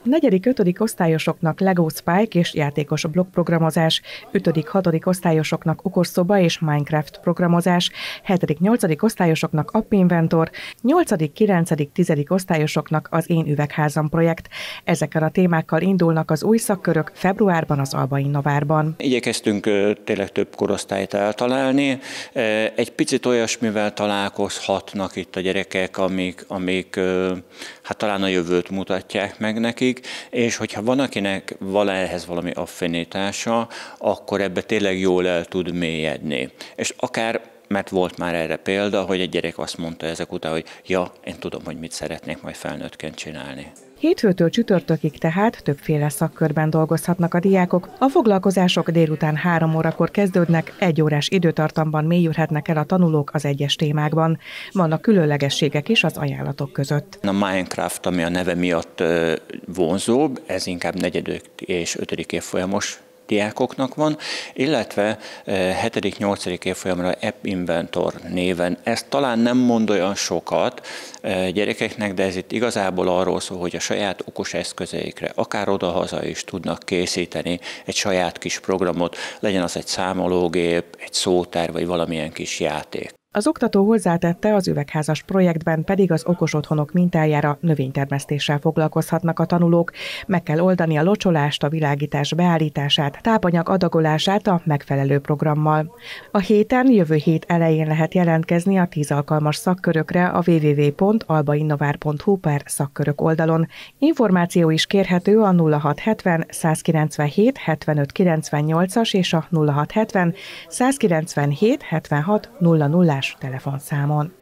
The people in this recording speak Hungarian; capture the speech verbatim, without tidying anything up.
negyedik-ötödik osztályosoknak Lego Spike és játékos blokkprogramozás, ötödik-hatodik osztályosoknak okosszoba és Minecraft programozás, hetedik-nyolcadik osztályosoknak App Inventor, nyolcadik-kilencedik-tizedik osztályosoknak az Én üvegházam projekt. Ezekkel a témákkal indulnak az új szakkörök februárban az Alba Innovárban. Igyekeztünk tényleg több korosztályt eltalálni. Egy picit olyasmivel találkozhatnak itt a gyerekek, amik, amik hát talán a jövőt mutatják meg nekik, és hogyha van, akinek van ehhez valami affinitása, akkor ebbe tényleg jól el tud mélyedni. És akár, mert volt már erre példa, hogy egy gyerek azt mondta ezek után, hogy ja, én tudom, hogy mit szeretnék majd felnőttként csinálni. Hétfőtől csütörtökig tehát többféle szakkörben dolgozhatnak a diákok. A foglalkozások délután három órakor kezdődnek, egy órás időtartamban mélyülhetnek el a tanulók az egyes témákban. Vannak különlegességek is az ajánlatok között. A Minecraft, ami a neve miatt vonzóbb, ez inkább negyedik és ötödik évfolyamos diákoknak van, illetve hetedik-nyolcadik évfolyamra App Inventor néven. Ez talán nem mond olyan sokat gyerekeknek, de ez itt igazából arról szól, hogy a saját okos eszközeikre, akár odahaza is tudnak készíteni egy saját kis programot, legyen az egy számológép, egy szótár, vagy valamilyen kis játék. Az oktató hozzátette, az üvegházas projektben pedig az okos otthonok mintájára növénytermesztéssel foglalkozhatnak a tanulók. Meg kell oldani a locsolást, a világítás beállítását, tápanyag adagolását a megfelelő programmal. A héten, jövő hét elején lehet jelentkezni a tíz alkalmas szakkörökre a double-u double-u double-u pont albainnovár pont hu per szakkörök oldalon. Információ is kérhető a nulla hat hetven százkilencvenhét hetvenöt kilencvennyolcas és a nulla hat hetven százkilencvenhét hetvenhat nulla nulla telefonszámon.